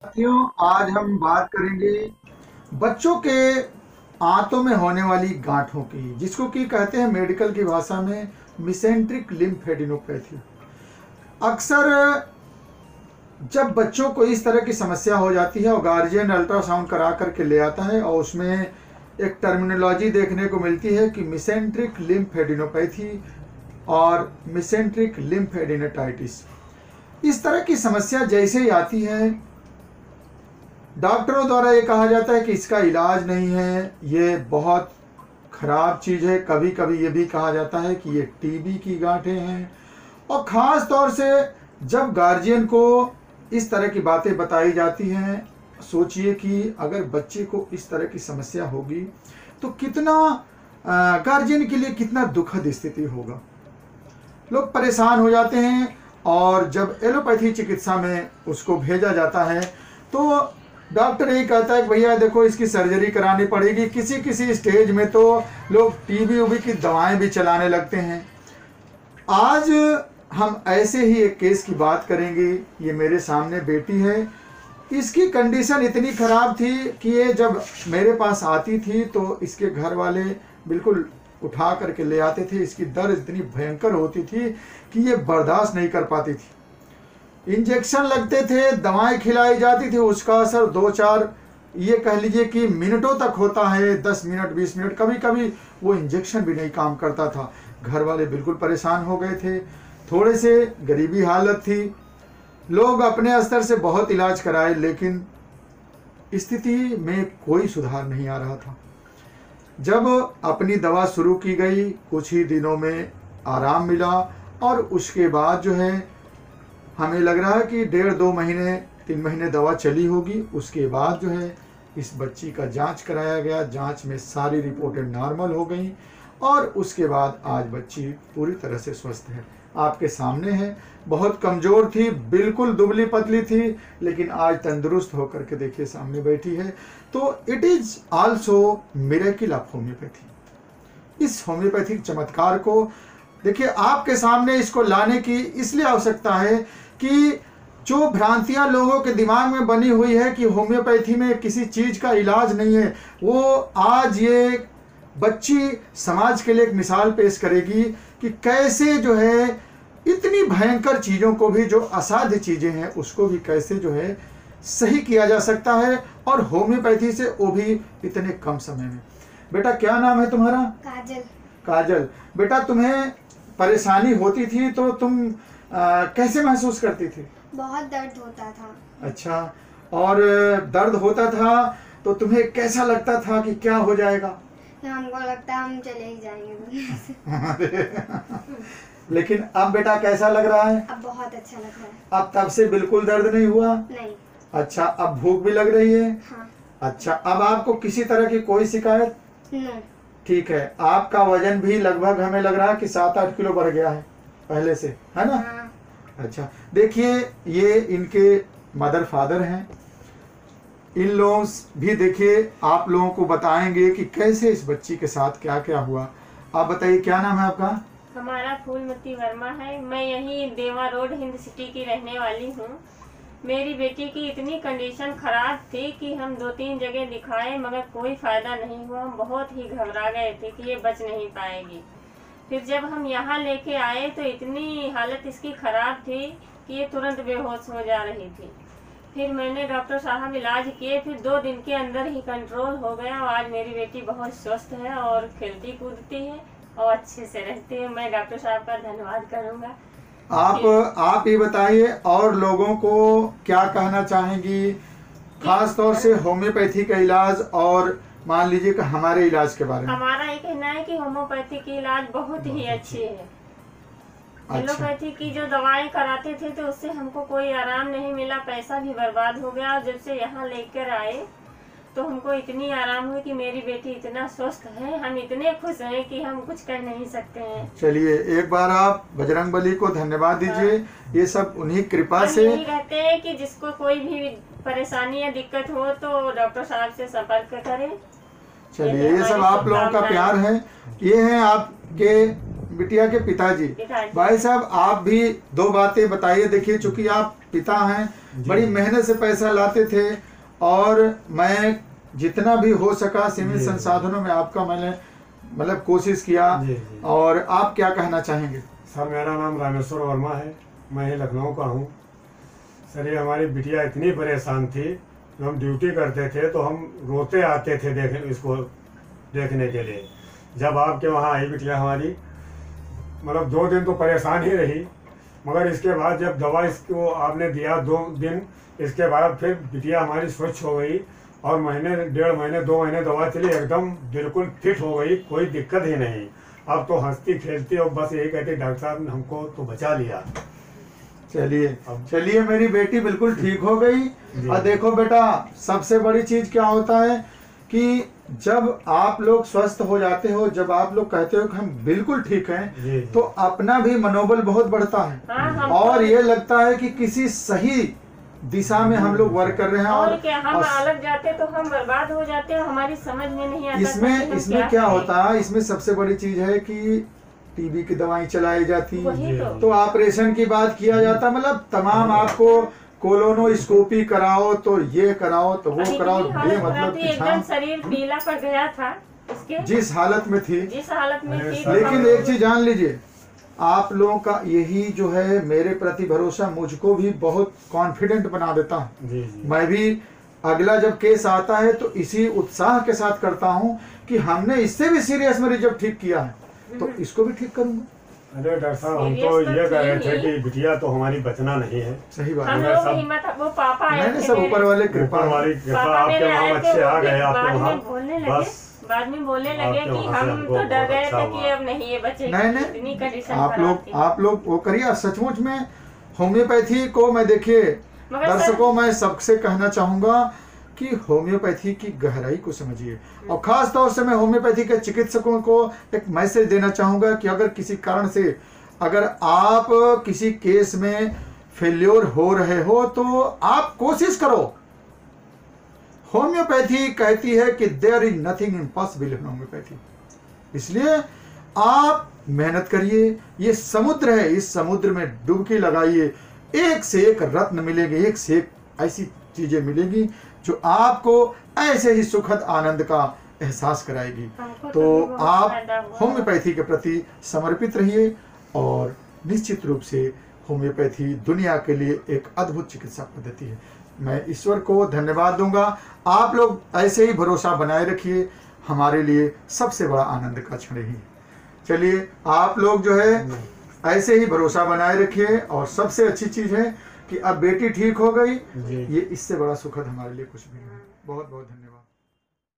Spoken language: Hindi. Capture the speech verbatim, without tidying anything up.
साथियों, आज हम बात करेंगे बच्चों के आंतों में होने वाली गांठों की, जिसको कि कहते हैं मेडिकल की भाषा में मिसेंट्रिक लिम्फेडिनोपैथी। अक्सर जब बच्चों को इस तरह की समस्या हो जाती है और गार्जियन अल्ट्रासाउंड करा करके ले आता है और उसमें एक टर्मिनोलॉजी देखने को मिलती है कि मिसेंट्रिक लिम्फेडिनोपैथी और मिसेंट्रिक लिम्फेडिनेटाइटिस। इस तरह की समस्या जैसे ही आती है, डॉक्टरों द्वारा ये कहा जाता है कि इसका इलाज नहीं है, ये बहुत ख़राब चीज़ है। कभी कभी ये भी कहा जाता है कि ये टीबी की गांठें हैं। और ख़ास तौर से जब गार्जियन को इस तरह की बातें बताई जाती हैं, सोचिए कि अगर बच्चे को इस तरह की समस्या होगी तो कितना गार्जियन के लिए कितना दुखद स्थिति होगा। लोग परेशान हो जाते हैं और जब एलोपैथी चिकित्सा में उसको भेजा जाता है तो डॉक्टर यही कहता है कि भैया देखो, इसकी सर्जरी करानी पड़ेगी। किसी किसी स्टेज में तो लोग टीबी उबी की दवाएं भी चलाने लगते हैं। आज हम ऐसे ही एक केस की बात करेंगे। ये मेरे सामने बेटी है। इसकी कंडीशन इतनी ख़राब थी कि ये जब मेरे पास आती थी तो इसके घर वाले बिल्कुल उठा करके ले आते थे। इसकी दर्द इतनी भयंकर होती थी कि ये बर्दाश्त नहीं कर पाती थी। इंजेक्शन लगते थे, दवाएं खिलाई जाती थी, उसका असर दो चार ये कह लीजिए कि मिनटों तक होता है, दस मिनट बीस मिनट, कभी कभी वो इंजेक्शन भी नहीं काम करता था। घर वाले बिल्कुल परेशान हो गए थे। थोड़े से गरीबी हालत थी, लोग अपने स्तर से बहुत इलाज कराए, लेकिन स्थिति में कोई सुधार नहीं आ रहा था। जब अपनी दवा शुरू की गई, कुछ ही दिनों में आराम मिला और उसके बाद जो है हमें लग रहा है कि डेढ़ दो महीने तीन महीने दवा चली होगी। उसके बाद जो है इस बच्ची का जांच कराया गया। जांच में सारी रिपोर्टें नॉर्मल हो गई और उसके बाद आज बच्ची पूरी तरह से स्वस्थ है। आपके सामने है। बहुत कमज़ोर थी, बिल्कुल दुबली पतली थी, लेकिन आज तंदुरुस्त होकर के देखिए सामने बैठी है। तो it is also miracle of homoeopathy. इस होम्योपैथिक चमत्कार को देखिए आपके सामने इसको लाने की इसलिए आवश्यकता है कि जो भ्रांतियां लोगों के दिमाग में बनी हुई है कि होम्योपैथी में किसी चीज़ का इलाज नहीं है, वो आज ये बच्ची समाज के लिए एक मिसाल पेश करेगी कि कैसे जो है इतनी भयंकर चीज़ों को भी, जो असाध्य चीज़ें हैं उसको भी कैसे जो है सही किया जा सकता है, और होम्योपैथी से वो भी इतने कम समय में। बेटा क्या नाम है तुम्हारा? काजल। काजल, बेटा तुम्हें परेशानी होती थी तो तुम आ, कैसे महसूस करती थी? बहुत दर्द होता था। अच्छा, और दर्द होता था तो तुम्हें कैसा लगता था कि क्या हो जाएगा? हमको लगता हम चले ही जाएंगे। लेकिन अब बेटा कैसा लग रहा है? अब बहुत अच्छा लग रहा है। अब तब से बिल्कुल दर्द नहीं हुआ? नहीं। अच्छा, अब भूख भी लग रही है? हाँ। अच्छा, अब आपको किसी तरह की कोई शिकायत? नहीं। ठीक है। आपका वजन भी लगभग हमें लग रहा है कि सात आठ किलो बढ़ गया है पहले से, है ना? हाँ। अच्छा, देखिए ये इनके मदर फादर हैं। इन लोग भी देखिए आप लोगों को बताएंगे कि कैसे इस बच्ची के साथ क्या क्या हुआ। आप बताइए क्या नाम है आपका? हमारा फूलमती वर्मा है। मैं यहीं देवा रोड हिंद सिटी की रहने वाली हूँ। मेरी बेटी की इतनी कंडीशन ख़राब थी कि हम दो तीन जगह दिखाए मगर कोई फ़ायदा नहीं हुआ। हम बहुत ही घबरा गए थे कि ये बच नहीं पाएगी। फिर जब हम यहाँ लेके आए तो इतनी हालत इसकी ख़राब थी कि ये तुरंत बेहोश हो जा रही थी। फिर मैंने डॉक्टर साहब इलाज किए, फिर दो दिन के अंदर ही कंट्रोल हो गया और आज मेरी बेटी बहुत स्वस्थ है और खेलती कूदती है और अच्छे से रहती है। मैं डॉक्टर साहब का धन्यवाद करूँगा। आप आप ये बताइए और लोगों को क्या कहना चाहेंगी, खास तौर से होम्योपैथी का इलाज और मान लीजिए कि हमारे इलाज के बारे में? हमारा ये कहना है कि होम्योपैथी की इलाज बहुत ही अच्छी है। एलोपैथी की जो दवाएं कराते थे तो उससे हमको कोई आराम नहीं मिला, पैसा भी बर्बाद हो गया। और जब से यहाँ लेकर आए तो हमको इतनी आराम हुई कि मेरी बेटी इतना स्वस्थ है, हम इतने खुश हैं कि हम कुछ कह नहीं सकते हैं। चलिए एक बार आप बजरंगबली को धन्यवाद दीजिए। ये सब उन्हीं कृपा से। यही कहते हैं कि जिसको कोई भी परेशानी या दिक्कत हो तो डॉक्टर साहब से संपर्क करें। चलिए ये सब आप लोगों का प्यार है। ये है आपके बिटिया के पिताजी। पिताजी। भाई साहब आप भी दो बातें बताइए। देखिए चूंकि आप पिता हैं, बड़ी मेहनत से पैसा लाते थे और मैं जितना भी हो सका सीमित संसाधनों में आपका मैंने मतलब कोशिश किया। जी, जी। और आप क्या कहना चाहेंगे? सर मेरा नाम रामेश्वर वर्मा है, मैं ही लखनऊ का हूँ। सर ये हमारी बिटिया इतनी परेशान थी, जब हम ड्यूटी करते थे तो हम रोते आते थे देख इसको देखने के लिए। जब आपके वहाँ आई बिटिया हमारी, मतलब दो दिन तो परेशान ही रही, मगर इसके बाद जब दवा इसको आपने दिया दो दिन, इसके बाद फिर बिटिया हमारी स्वच्छ हो गई और महीने डेढ़ महीने दो महीने दवा चली, एकदम बिल्कुल फिट हो गई, कोई दिक्कत ही नहीं। अब तो हंसती खेलती और बस यही कहती डॉक्टर साहब ने हमको तो बचा लिया। चलिए चलिए मेरी बेटी बिल्कुल ठीक हो गई। और देखो बेटा, सबसे बड़ी चीज क्या होता है कि जब आप लोग स्वस्थ हो जाते हो, जब आप लोग कहते हो कि हम बिल्कुल ठीक हैं, तो अपना भी मनोबल बहुत बढ़ता है। हाँ, और ये लगता है कि किसी सही दिशा में हम लोग वर्क कर रहे हैं। और और क्या हम अलग जाते तो हम बर्बाद हो जाते हैं, हमारी समझ में नहीं आता। इसमें इसमें क्या होता है, इसमें सबसे बड़ी चीज है कि टीबी की दवाई चलाई जाती, तो, तो ऑपरेशन की बात किया जाता, मतलब तमाम आपको कोलोनोस्कोपी कराओ तो ये कराओ तो वो कराओ, ये मतलब एकदम शरीर पीला पड़ गया था इसके, जिस हालत में थी जिस हालत में थी। लेकिन एक चीज जान लीजिए, आप लोगों का यही जो है मेरे प्रति भरोसा मुझको भी बहुत कॉन्फिडेंट बना देता है। मैं भी अगला जब केस आता है तो इसी उत्साह के साथ करता हूं कि हमने इससे भी सीरियस मरीज जब ठीक किया है तो इसको भी ठीक करूंगा। अरे डॉक्टर साहब हम तो ये कह रहे थे कि बिटिया तो हमारी बचना नहीं है। सही बात हम है। लोग हिम्मत, वो पापा आए थे, सब ऊपर वाले कृपा ऊपर वाली कृपा, पापा आपके मेरे वहाँ आए थे, अच्छे आ वो गए भी आपके बाद वहाँ, में बोलने लगे, बस बाद में बोलने लगे आपके कि वहाँ से हम हमको तो डर बहुत गए अच्छा थे कि हुआ। अब नहीं ये बचेगी। नहीं इतनी नहीं कंडीशन आप खराब लोग थी। आप लोग वो करिए। सचमुच में होम्योपैथी को मैं देखिए मगर दर्शकों मैं सबसे कहना चाहूंगा कि होम्योपैथी की गहराई को समझिए। और खास तौर से मैं होम्योपैथी के चिकित्सकों को एक मैसेज देना चाहूंगा कि अगर किसी कारण से अगर आप किसी केस में फेल्योर हो रहे हो तो आप कोशिश करो। होम्योपैथी कहती है कि there is nothing impossible in homeopathy. इसलिए आप मेहनत करिए, ये समुद्र है, इस समुद्र में डुबकी लगाइए, एक से एक रत्न मिलेंगे, एक से एक ऐसी चीजें मिलेंगी जो आपको ऐसे ही सुखद आनंद का एहसास कराएगी। तो आप होम्योपैथी के प्रति समर्पित रहिए और निश्चित रूप से होम्योपैथी दुनिया के लिए एक अद्भुत चिकित्सा पद्धति है। मैं ईश्वर को धन्यवाद दूंगा। आप लोग ऐसे ही भरोसा बनाए रखिए, हमारे लिए सबसे बड़ा आनंद का क्षण ही। चलिए आप लोग जो है ऐसे ही भरोसा बनाए रखिए। और सबसे अच्छी चीज है कि अब बेटी ठीक हो गई, ये इससे बड़ा सुखद हमारे लिए कुछ भी नहीं है। बहुत बहुत धन्यवाद।